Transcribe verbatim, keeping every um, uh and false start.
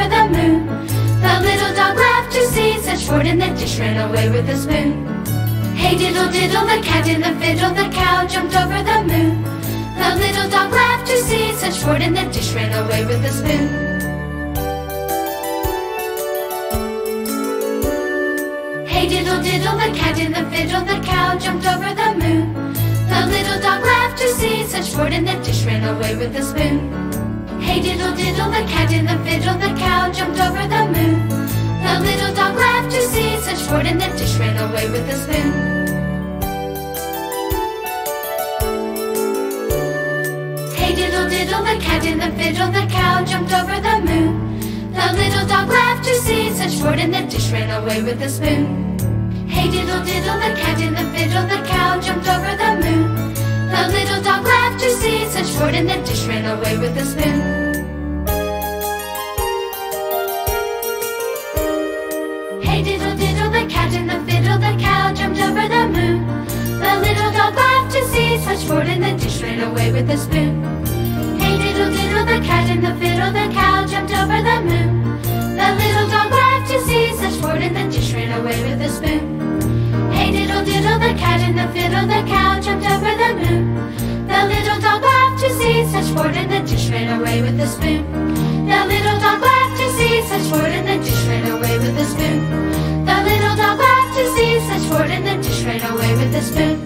over the moon. The little dog laughed to see such sport, and the dish ran away with the spoon. Hey diddle diddle, the cat and the fiddle, the cow jumped over the moon. The little dog laughed to see such sport, and the dish ran away with the spoon. Hey diddle diddle, the cat and the fiddle, the cow jumped over the moon. The little dog laughed to see such sport, and the dish ran away with the spoon. Hey diddle diddle, the cat and the fiddle, the cow jumped over the moon. The little dog laughed to see such sport, and the dish ran away with the spoon. Hey diddle diddle, the cat and the fiddle, the cow jumped over the moon. The little dog laughed to see such sport, and the dish ran away with the spoon. Hey diddle diddle, the cat and the fiddle, the cow jumped over the moon. The little dog laughed to see such sport, and the dish ran away with the spoon. Hey diddle diddle, the cat and the fiddle, the cow jumped over the moon. The little dog laughed to see such sport, and the dish ran away with the spoon. Hey diddle diddle, the cat and the fiddle, the cow jumped over the moon. The little dog laughed to see such sport, and the dish ran away with the spoon. Hey diddle diddle, the cat and the fiddle, the cow jumped over the moon. The little dog laughed to see such sport, and the dish ran away with the spoon. The little dog laughed to see such sport, and the dish ran away with the spoon. The little dog laughed to see such sport, and the dish ran away with the spoon.